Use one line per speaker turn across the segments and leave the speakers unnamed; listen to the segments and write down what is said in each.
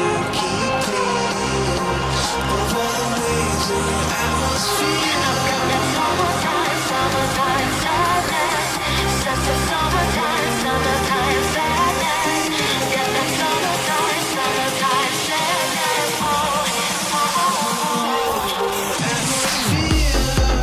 keep clean over the waves in the atmosphere. I've got that summertime, summertime sadness. Such a summertime, summertime sadness. Got that summertime, summertime sadness. Oh, oh, oh. Atmosphere.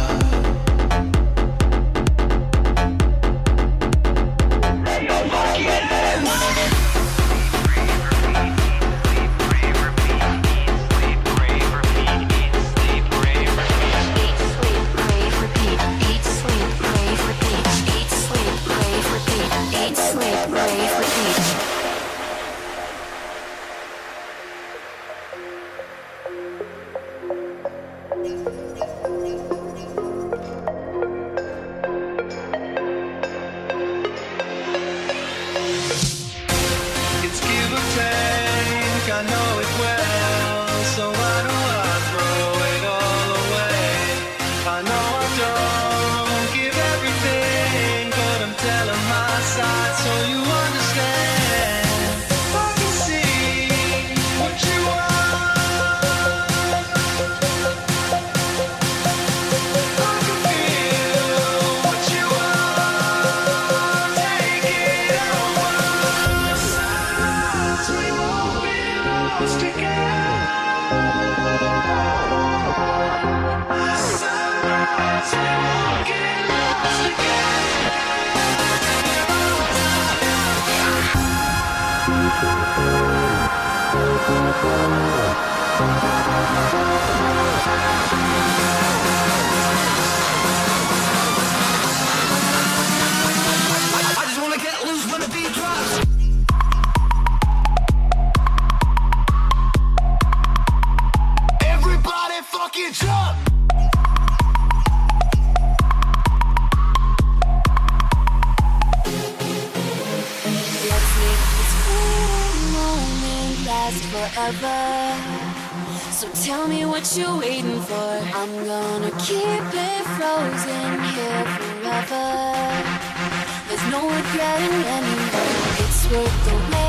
It's give or take, I know it well, so why do I throw it all away? I know I don't give everything, but I'm telling my side so you understand. I can see what you want, I can feel what you want, take it all. Sometimes we won't be lost again. Sometimes we won't get lost again. I just wanna get loose when the beat drops. Everybody fucking jump!
Let's make this cool moment last forever. So tell me what you're waiting for. I'm gonna keep it frozen here forever. There's no regretting anymore. It's worth the wait.